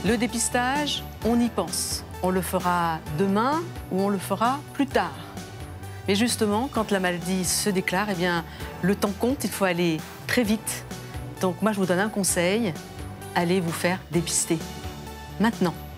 Le dépistage, on y pense. On le fera demain ou on le fera plus tard. Mais justement, quand la maladie se déclare, eh bien, le temps compte, il faut aller très vite. Donc moi, je vous donne un conseil, allez vous faire dépister. Maintenant.